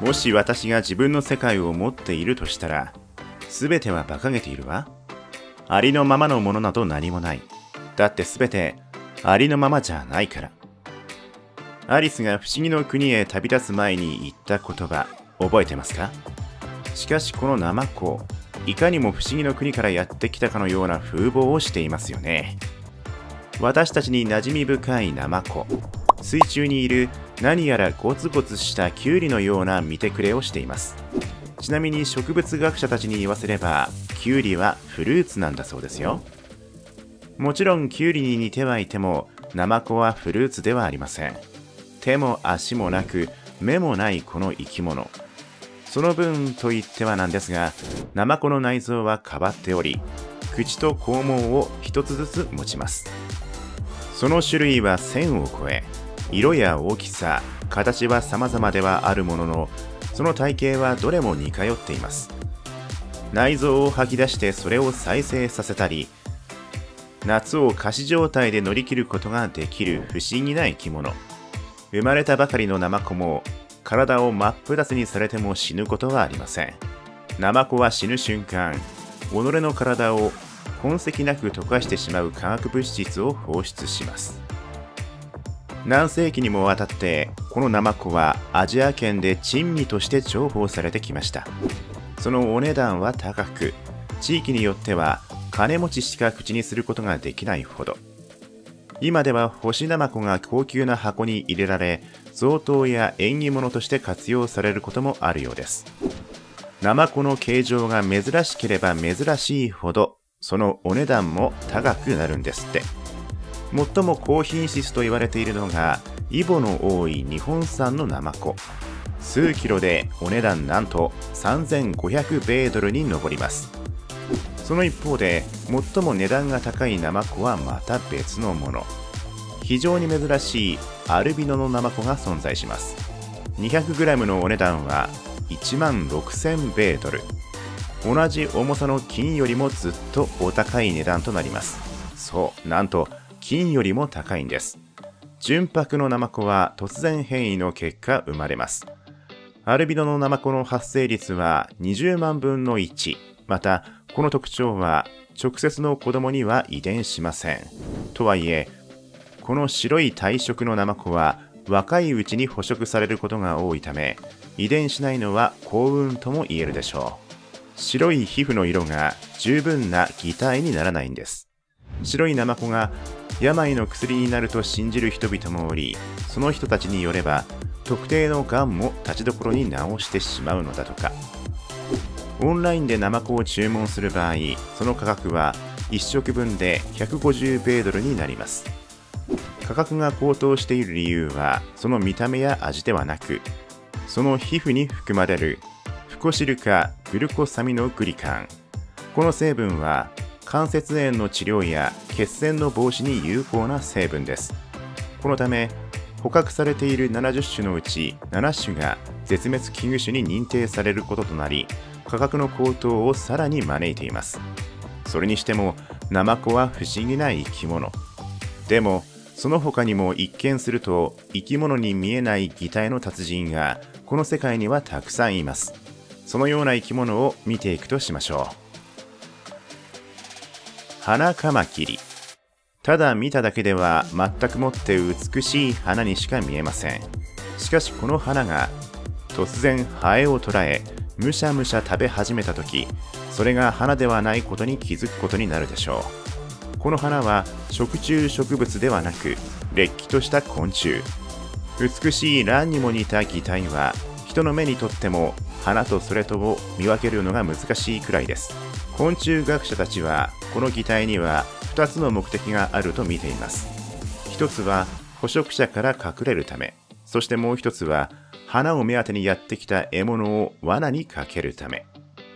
もし私が自分の世界を持っているとしたら、すべては馬鹿げているわ。ありのままのものなど何もない。だってすべてありのままじゃないから。アリスが不思議の国へ旅立つ前に言った言葉、覚えてますか？しかしこのナマコ、いかにも不思議の国からやってきたかのような風貌をしていますよね。私たちに馴染み深いナマコ、水中にいる何やらゴツゴツしたキュウリのような見てくれをしています。ちなみに植物学者たちに言わせれば、キュウリはフルーツなんだそうですよ。もちろんキュウリに似てはいても、ナマコはフルーツではありません。手も足もなく、目もないこの生き物。その分と言ってはなんですが、ナマコの内臓は変わっており、口と肛門を一つずつ持ちます。その種類は1000を超え、色や大きさ、形は様々ではあるものの、その体型はどれも似通っています。内臓を吐き出してそれを再生させたり、夏を仮死状態で乗り切ることができる不思議な生き物。生まれたばかりのナマコも、体を真っ二つにされても死ぬことはありません。ナマコは死ぬ瞬間、己の体を痕跡なく溶かしてしまう化学物質を放出します。何世紀にもわたってこのナマコはアジア圏で珍味として重宝されてきました。そのお値段は高く、地域によっては金持ちしか口にすることができないほど。今では干しナマコが高級な箱に入れられ、贈答や縁起物として活用されることもあるようです。ナマコの形状が珍しければ珍しいほど、そのお値段も高くなるんですって。最も高品質と言われているのがイボの多い日本産のナマコ。数キロでお値段なんと3500米ドルに上ります。その一方で最も値段が高いナマコはまた別のもの。非常に珍しいアルビノのナマコが存在します。 200g のお値段は1万6000米ドル。同じ重さの金よりもずっとお高い値段となります。そう、なんと金よりも高いんです。純白のナマコは突然変異の結果生まれます。アルビノのナマコの発生率は20万分の1。またこの特徴は直接の子供には遺伝しません。とはいえ、この白い体色のナマコは若いうちに捕食されることが多いため、遺伝しないのは幸運とも言えるでしょう。白い皮膚の色が十分な擬態にならないんです。白いナマコが病の薬になると信じる人々もおり、その人たちによれば特定のがんも立ちどころに治してしまうのだとか。オンラインでナマコを注文する場合、その価格は1食分で150米ドルになります。価格が高騰している理由は、その見た目や味ではなく、その皮膚に含まれるフコシル化グルコサミノグリカン。この成分は関節炎の治療や血栓の防止に有効な成分です。このため捕獲されている70種のうち7種が絶滅危惧種に認定されることとなり、価格の高騰をさらに招いています。それにしてもナマコは不思議な生き物。でもその他にも一見すると生き物に見えない擬態の達人がこの世界にはたくさんいます。そのような生き物を見ていくとしましょう。花カマキリ。ただ見ただけでは全くもって美しい花にしか見えません。しかしこの花が突然ハエを捕らえ、むしゃむしゃ食べ始めたとき、それが花ではないことに気づくことになるでしょう。この花は食虫植物ではなく、れっきとした昆虫。美しい蘭にも似た擬態は、人の目にとっても花とそれとを見分けるのが難しいくらいです。昆虫学者たちは、この擬態には2つの目的があると見ています。一つは捕食者から隠れるため、そしてもう一つは花を目当てにやってきた獲物を罠にかけるため。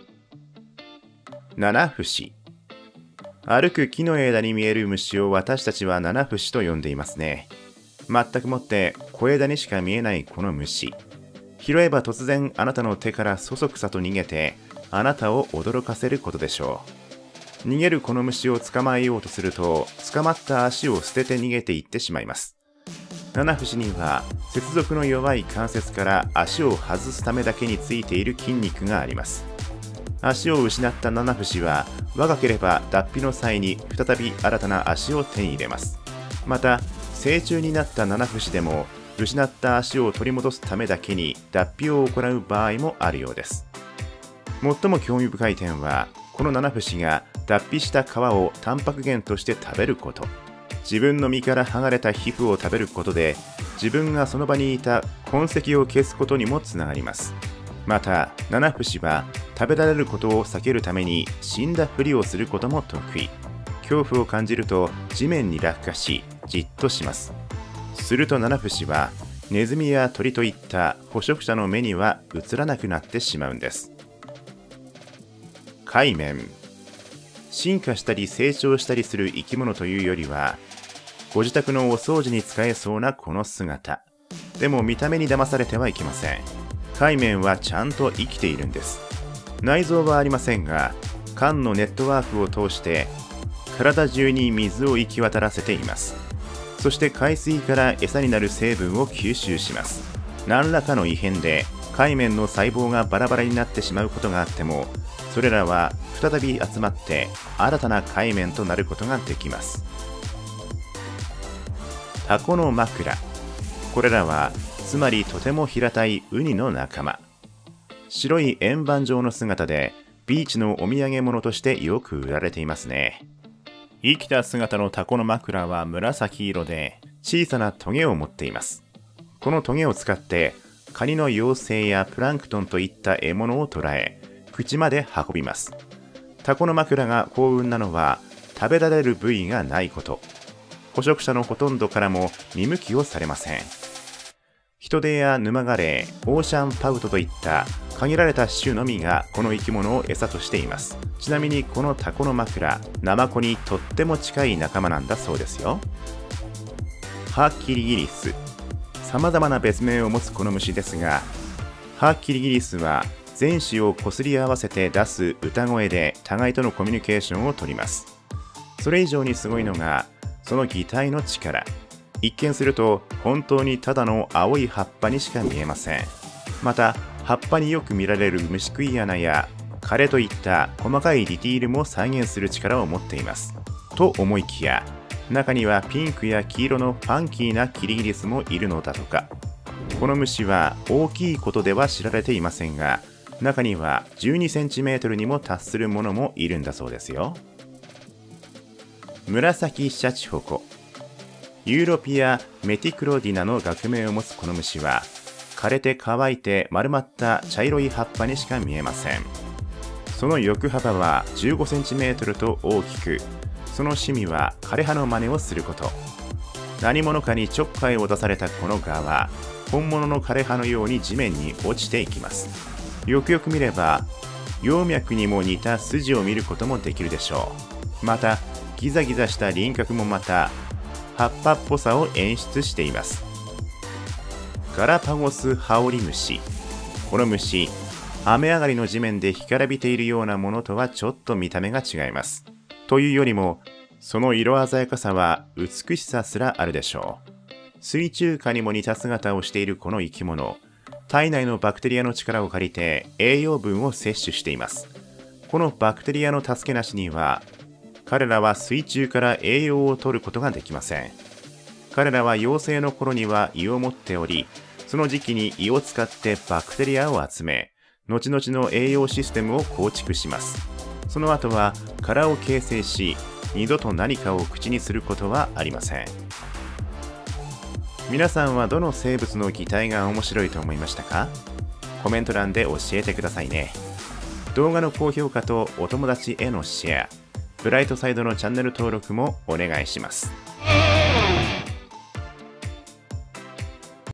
七節。歩く木の枝に見える虫を私たちは七節と呼んでいますね。全くもって小枝にしか見えないこの虫。拾えば突然あなたの手からそそくさと逃げて、あなたを驚かせることでしょう。逃げるこの虫を捕まえようとすると、捕まった足を捨てて逃げていってしまいます。 七節には接続の弱い関節から足を外すためだけについている筋肉があります。足を失った七節は若ければ脱皮の際に再び新たな足を手に入れます。また成虫になった七節でも失った足を取り戻すためだけに脱皮を行う場合もあるようです。最も興味深い点は、この七節が脱皮した皮をタンパク源として食べること。自分の身から剥がれた皮膚を食べることで、自分がその場にいた痕跡を消すことにもつながります。また七節は食べられることを避けるために死んだふりをすることも得意。恐怖を感じると地面に落下し、じっとします。すると七節はネズミや鳥といった捕食者の目には映らなくなってしまうんです。海綿。進化したり成長したりする生き物というよりは、ご自宅のお掃除に使えそうなこの姿。でも見た目に騙されてはいけません。海綿はちゃんと生きているんです。内臓はありませんが、管のネットワークを通して体中に水を行き渡らせています。そして海水から餌になる成分を吸収します。何らかの異変で海綿の細胞がバラバラになってしまうことがあっても、それらは再び集まって新たな海綿となることができます。タコの枕。これらはつまりとても平たいウニの仲間。白い円盤状の姿でビーチのお土産物としてよく売られていますね。生きた姿のタコの枕は紫色で小さなトゲを持っています。このトゲを使ってカニの幼生やプランクトンといった獲物を捕らえ、口まで運びます。タコの枕が幸運なのは食べられる部位がないこと。捕食者のほとんどからも見向きをされません。ヒトデやヌマガレイ、オーシャンパウトといった限られた種のみがこの生き物を餌としています。ちなみにこのタコの枕、ナマコにとっても近い仲間なんだそうですよ。ハキリギリス。様々な別名を持つこの虫ですが、ハキリギリスは前肢をこすり合わせて出す歌声で互いとのコミュニケーションをとります。それ以上にすごいのがその擬態の力。一見すると本当にただの青い葉っぱにしか見えません。また葉っぱによく見られる虫食い穴や枯れといった細かいディティールも再現する力を持っています。と思いきや、中にはピンクや黄色のファンキーなキリギリスもいるのだとか。この虫は大きいことでは知られていませんが、中には12センチメートルにも達するものもいるんだそうですよ。紫シャチホコ。ユーロピア・メティクロディナの学名を持つこの虫は、枯れて乾いて丸まった茶色い葉っぱにしか見えません。その翼幅は15センチメートルと大きく、その趣味は枯葉の真似をすること。何者かにちょっかいを出されたこの蛾は、本物の枯葉のように地面に落ちていきます。よくよく見れば、葉脈にも似た筋を見ることもできるでしょう。また、ギザギザした輪郭もまた、葉っぱっぽさを演出しています。ガラパゴスハオリムシ。この虫、雨上がりの地面で干からびているようなものとはちょっと見た目が違います。というよりも、その色鮮やかさは美しさすらあるでしょう。水中花にも似た姿をしているこの生き物、体内のバクテリアの力を借りて栄養分を摂取しています。このバクテリアの助けなしには、彼らは水中から栄養を取ることができません。彼らは幼生の頃には胃を持っており、その時期に胃を使ってバクテリアを集め、後々の栄養システムを構築します。その後は殻を形成し、二度と何かを口にすることはありません。皆さんはどの生物の擬態が面白いと思いましたか？コメント欄で教えてくださいね。動画の高評価とお友達へのシェア、ブライトサイドのチャンネル登録もお願いします。